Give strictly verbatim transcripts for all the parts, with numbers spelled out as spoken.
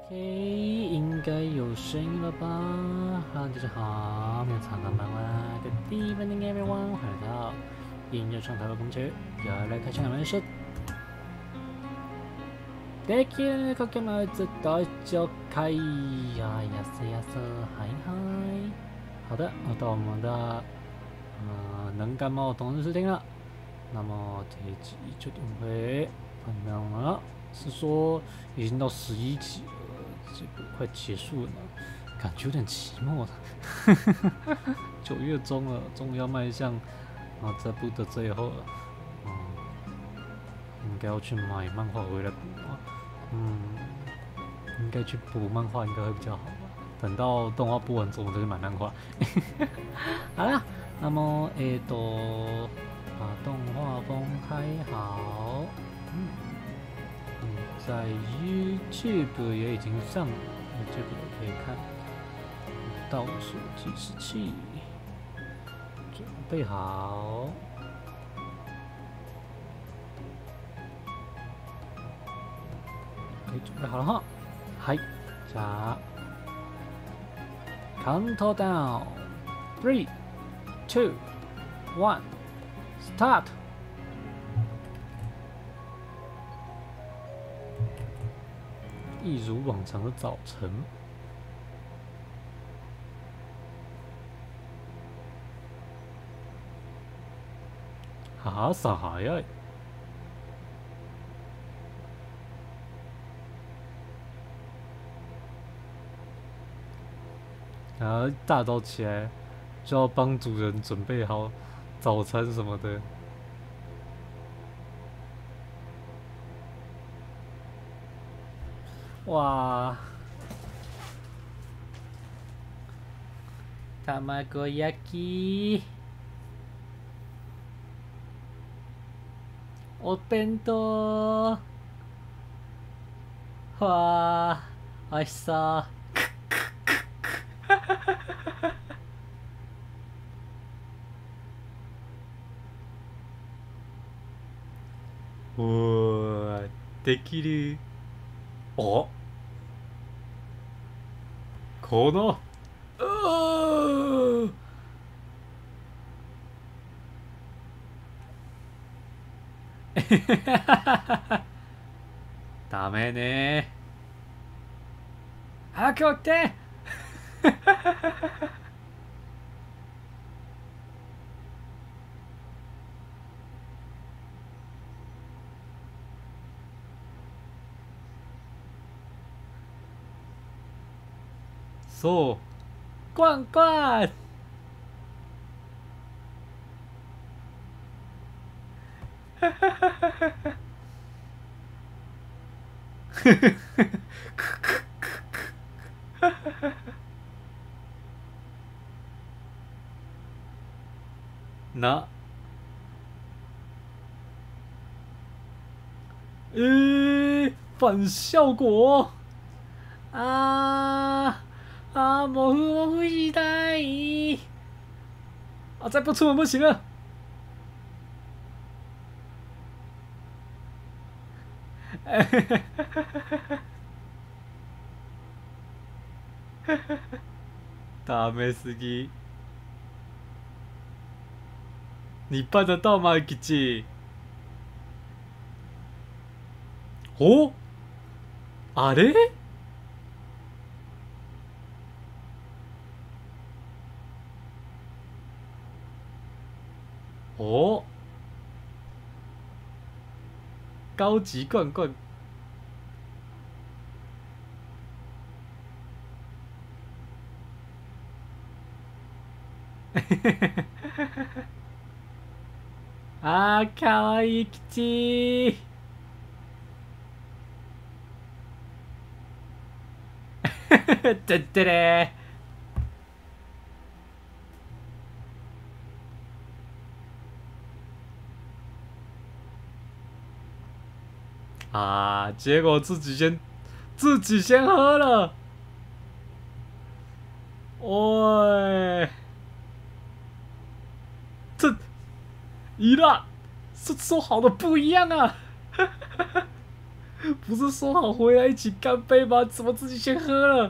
OK， 应该有声音了吧？哈，大家好，我们长看漫画的 Good evening everyone， 欢迎来到音乐创台的公爵，要来开箱两人说。できるかけまず大就开呀呀塞呀塞，嗨嗨。好的，到我们的呃能感冒同日时间了。那么这一集就定会怎么样了？是说已经到十一集了。这个快结束了呢，感觉有点期末了。九月中了，终于要迈向啊这部的最后了。嗯，应该要去买漫画回来补啊。嗯，应该去补漫画应该会比较好吧。等到动画播完之后，我再去买漫画。好啦，那么诶都把动画风开好。嗯。嗯，在 YouTube 也已经上了 ，YouTube 也可以看。倒数计时器准备好，可以准备好了哈。はい、じゃあ、カウントダウン、three, two, one, start。一如往常的早晨，朝早い。然后大早起来就要帮主人准备好早餐什么的。哇！卵焼き、お弁当。わー、美味しそう。おー、できる。お、このうーダメねー。早く起きて。そう、コンコン。那，诶、欸，反效果啊啊！模糊模糊期待啊！再不出门不行了。ダメすぎ。你办得到吗，吉？お、あれ？哦，高级罐罐。あー、かわいい吉。てってれー。啊！结果自己先自己先喝了。喂，这伊拉是说好的不一样啊！ 不是说好回来一起干杯吗？怎么自己先喝了？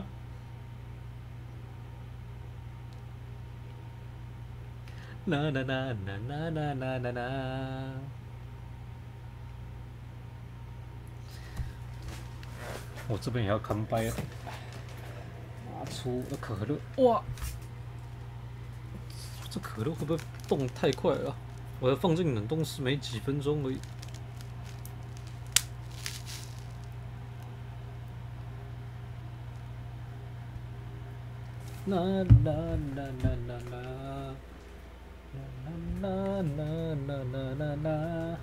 啦啦啦啦啦啦啦啦啦！我这边也要干杯了，拿出可乐，哇！这可乐会不会冻太快了？我要放进冷冻室没几分钟而已。啦啦啦啦啦啦啦啦啦啦啦啦！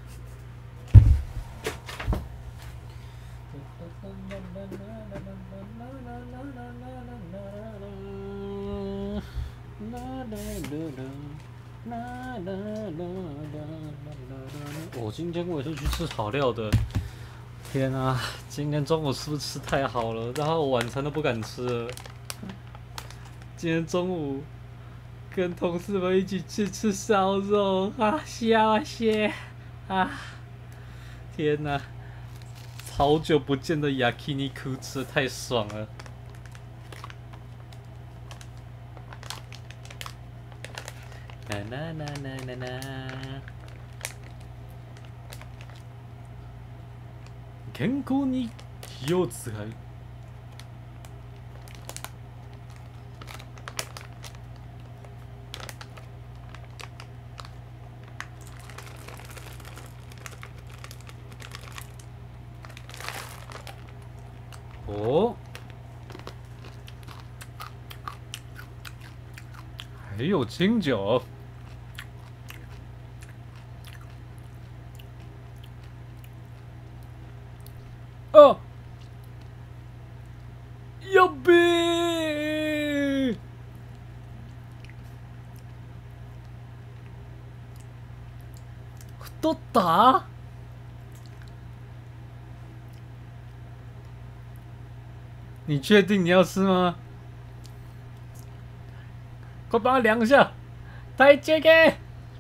我今天我也是去吃好料的。天啊，今天中午是不是吃太好了？然后我晚餐都不敢吃了。今天中午跟同事们一起去吃烧肉啊，笑谢啊！天哪，好久不见的yakiniku吃的太爽了。啦啦啦啦啦啦！健康に気を使う。哦，还有清酒。哦，やべえ！太った？你确定你要吃吗？快帮他量一下，太这个。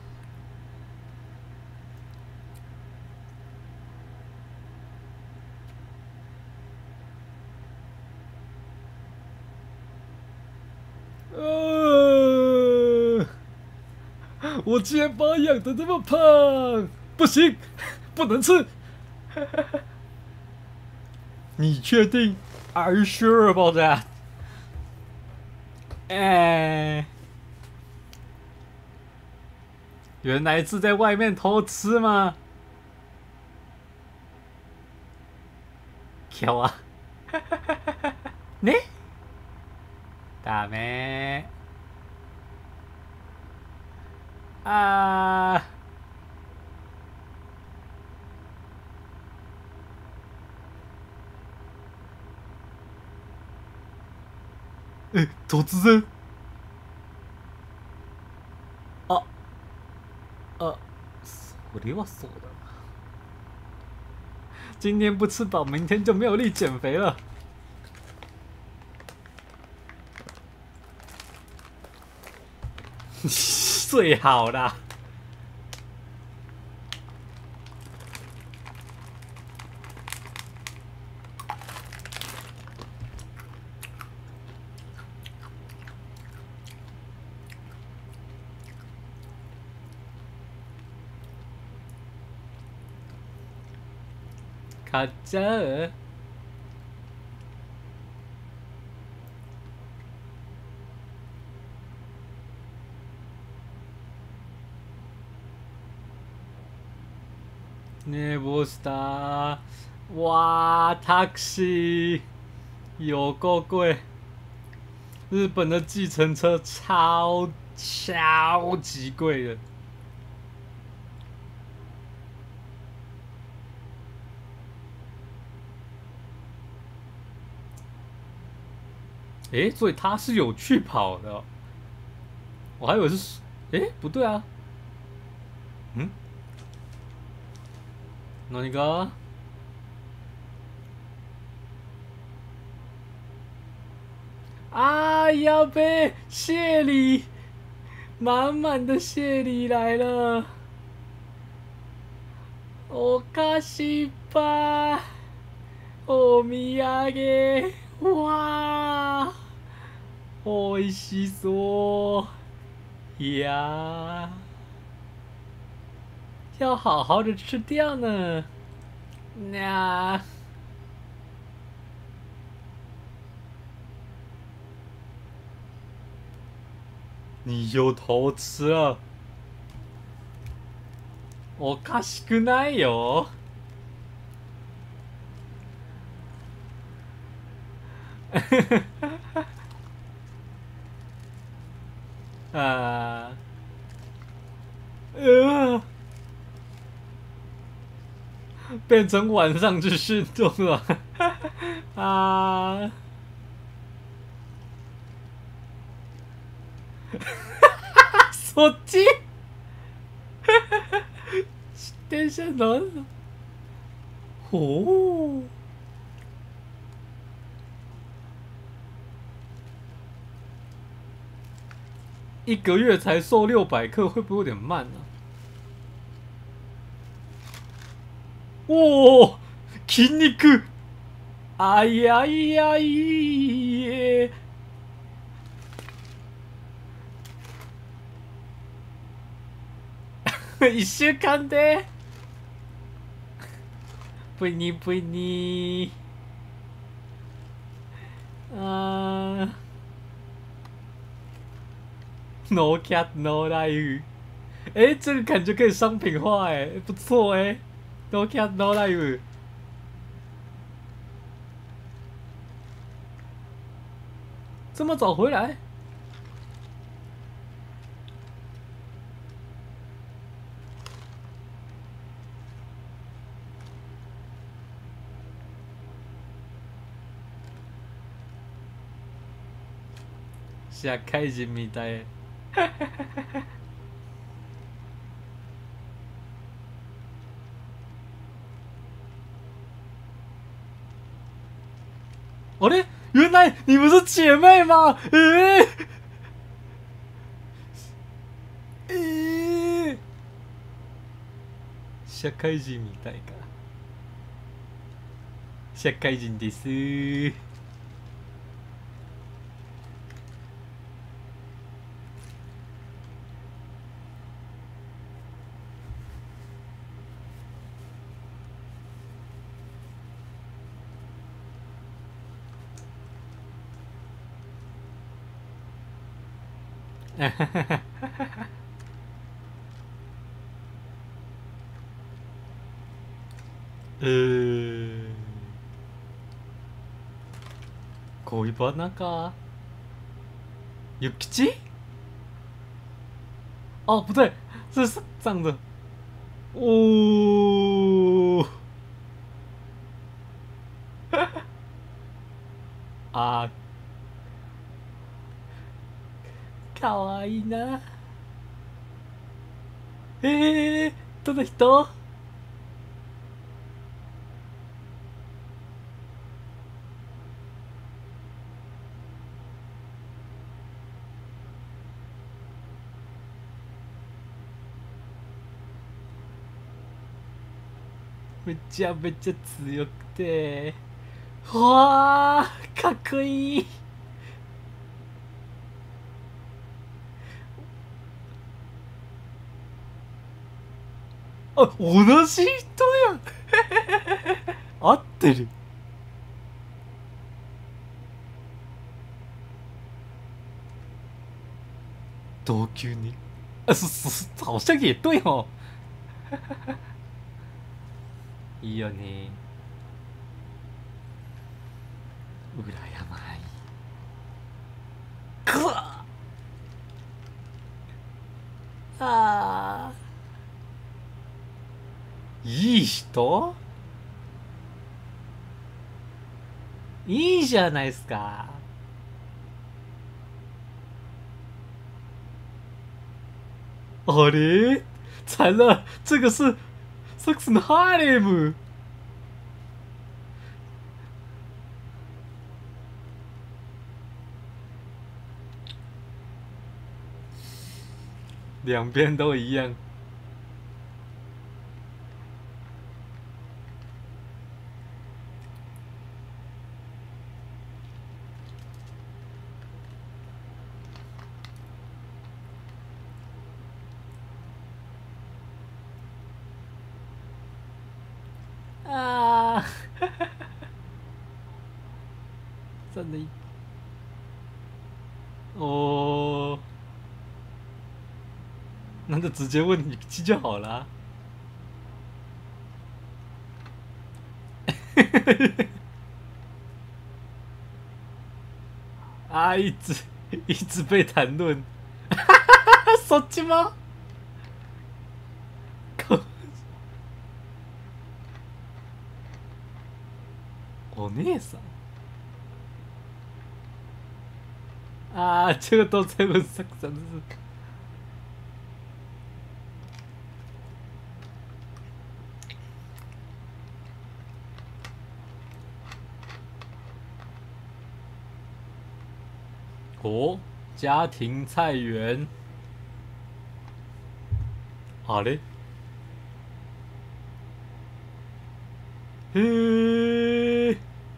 呃，我竟然把他养得这么胖，不行，不能吃。你确定 ？Are you sure about that？ 哎，原来是在外面偷吃吗？巧啊！呢？ダメあー。え、突然あ、あ、それはそうだな。今天不吃饱，明天就没有力减肥了。最好啦。卡加尔，ねぼした。哇 ，taxi 有够贵！日本的计程车超超级贵的。诶，所以他是有去跑的、哦，我还以为是，诶，不对啊，嗯，何が？啊，要被谢礼，满满的谢礼来了，おかしい吧？ お土産。わあ、おいしそう。いや要好好的吃掉呢。那你又偷吃了，おかしくないよ。啊，呃，变成晚上去运动了。啊，そっち？自転車乗るの？ほう。一个月才瘦六百克，会不会有点慢呢、啊？おお、筋肉。あいやいやいえ。一週間で。ぷにぷに。啊 ，No cat no life。哎，这个感觉可以商品化哎，不错哎。No cat no life。这么早回来？社会人みたい。あれ？原来你们是姐妹吗？诶、欸，えー、社会人みたいか。社会人です。呃，恋バナか。有吉？哦，不对，是这样的。哦，あ、かわいいな。えー、どの人？めちゃめちゃ強くて、わあ、かっこいい。あ、同じ人やん。合ってる。同級に。啊，是是，好像也对哦。いいよね。羨まい。くわ。ああ。いい人？いいじゃないですか。あれ？惨了，这个是 Saxon Harlem。两边都一样。 真的。哦，那就直接问你就好了。啊，一直一直被谈论。手机吗？お姉さん啊，这个都在问上真的是。哦，家庭菜园。好嘞。嘿，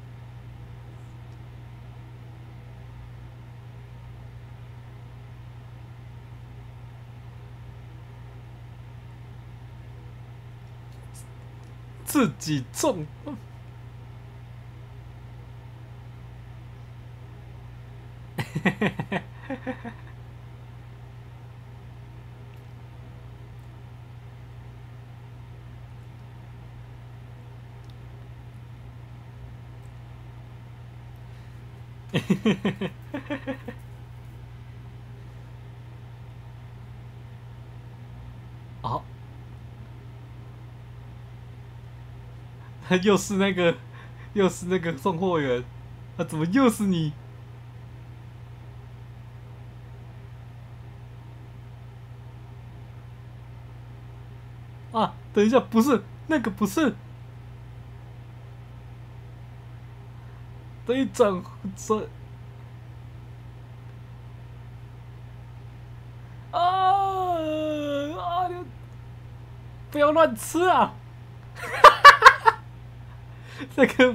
自己种。哦，又是那个，又是那个送货员，啊，怎么又是你？啊，等一下，不是那个，不是。等一转转。啊啊！不要乱吃啊！这个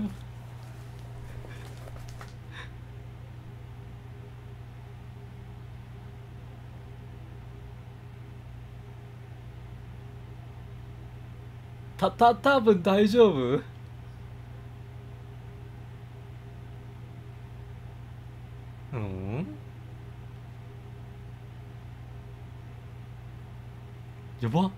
他他多分大丈夫？うん？やば。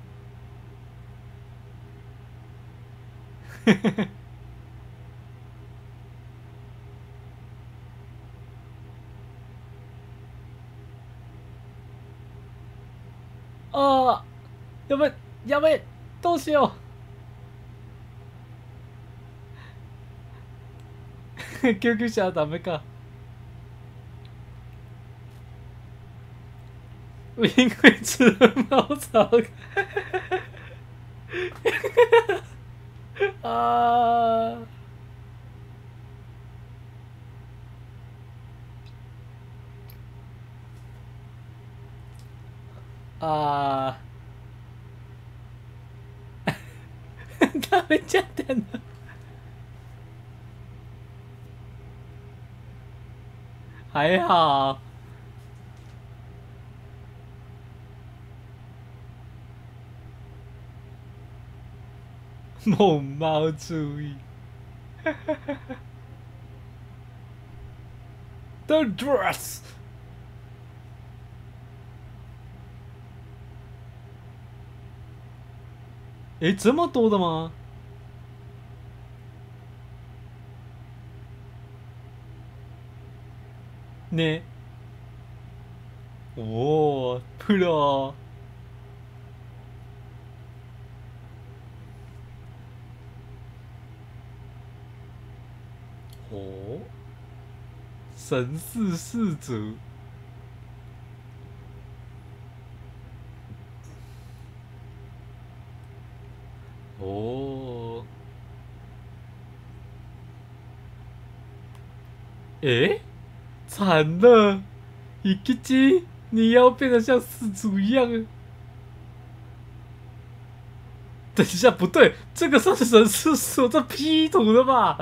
ああ、やばい、やばい、どうしよう。救急車はダメか。因为吃了猫草。啊啊！食べちゃったんだ。还好。猛猫注意。The dress。诶，这么多的吗？ね。おお、プロ。哦，神似氏族。哦，诶，惨了，一吉吉，你要变得像氏族一样。等一下，不对，这个是神似氏，这 P 图的吧？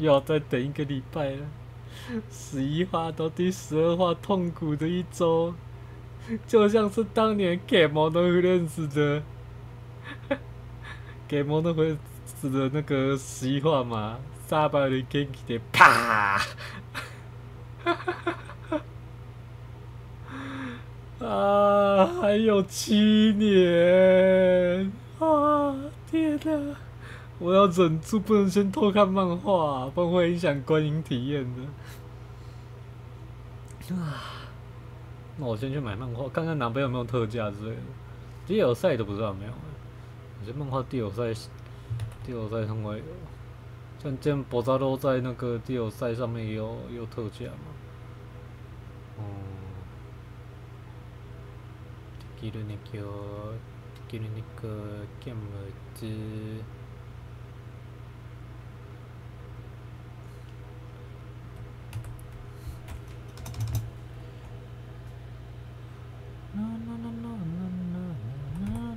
又要再等一个礼拜了。十一话到第十二话，痛苦的一周，就像是当年 Game 都会认识的 Game 都会死的那个十一话嘛，沙巴的 Genki 的啪。啊，还有七年啊！天哪，我要忍住，不能先偷看漫画，不然会影响观影体验的。啊，那我先去买漫画，看看哪边有没有特价之类的。D L赛都不知道有没有，有些漫画 D L赛 D L赛上会有，像这样博扎都在那个 D L赛上面也有也有特价嘛。嗯。できるね今日できるねこキャムズななななななな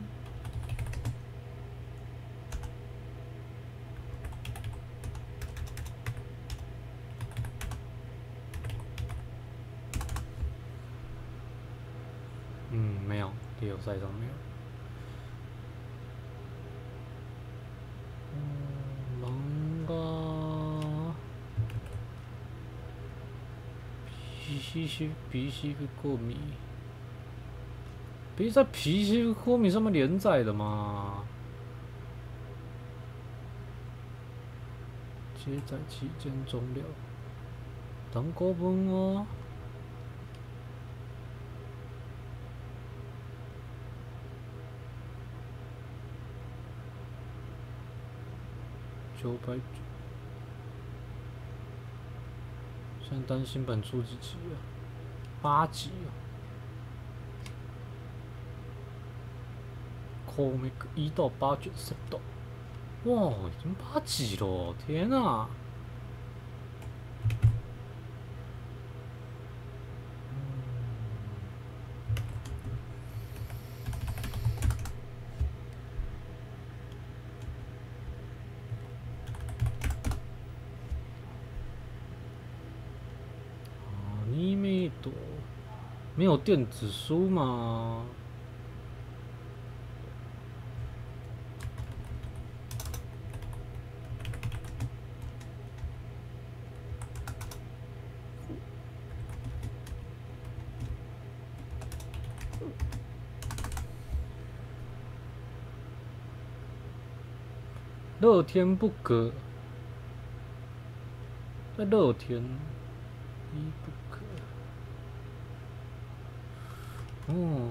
嗯，没有，第六赛上没有。嗯，漫画。皮西皮西过米，不是在皮西过米上面连载的吗？接载期间终了，单行本は九百九，现在单行本出几集啊？八集啊 ！Comic 一到八卷 set， 哇，已经八集了，天啊！没有电子书吗？乐天不可，在乐天一不可。哦，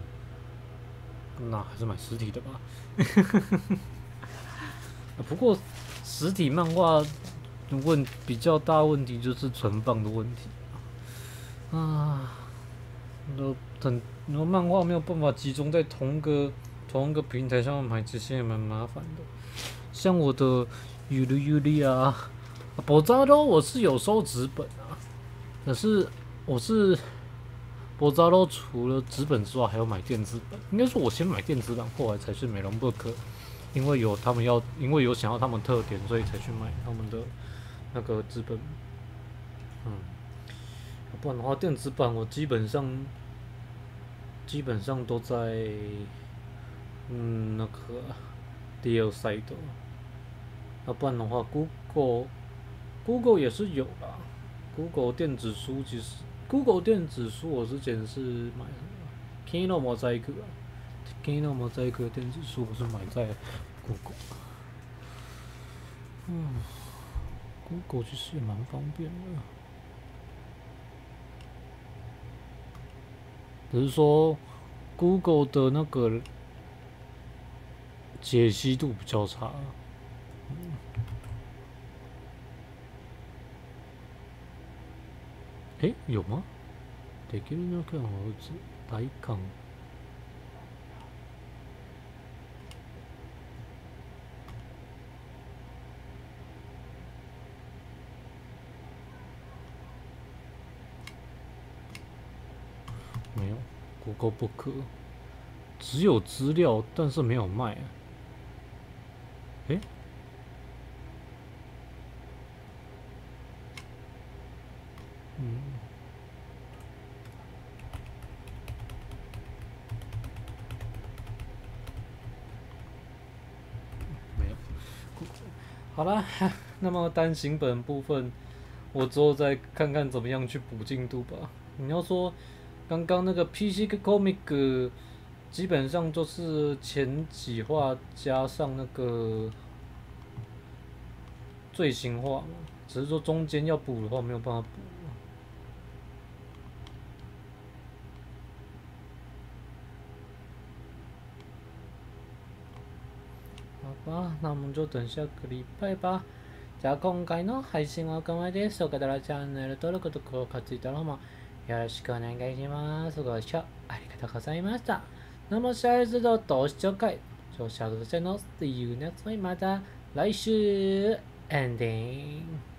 那还是买实体的吧。不过实体漫画问比较大问题就是存放的问题啊。都很多漫画没有办法集中在同个同一个平台上面买，其实也蛮麻烦的。像我的尤里尤里啊，宝扎罗我是有收纸本啊，可是我是宝扎罗除了纸本之外，还有买电子本。应该说我先买电子版，后来才是美容 book， 因为有他们要，因为有想要他们特点，所以才去买他们的那个纸本。嗯，不然的话，电子版我基本上基本上都在嗯那个 D L 赛的。要不然的话 ，Google Google 也是有啦。Google 电子书其实 Google 电子书我之前是买什么 Kino Mosaic 啊 ，Kino Mosaic 的电子书我是买在 Google。嗯 ，Google 其实也蛮方便的，只是说 Google 的那个解析度比较差。哎、欸，有吗？できるだけの打つ大感。没有 ，Google Book 只有资料，但是没有卖。哎、欸。 嗯，没有。好啦，那么单行本部分，我之后再看看怎么样去补进度吧。你要说刚刚那个 P C Comic，基本上就是前几话加上那个最新话嘛，只是说中间要补的话没有办法补。好吧，那我们就等下个礼拜吧。じゃあ今回の配信はここまでです。よかったらチャンネル登録と高評価ついたらもよろしくお願いします。ご視聴ありがとうございました。那么下一次的抖视就会就下次再见喽。See you next week，また来週 ending。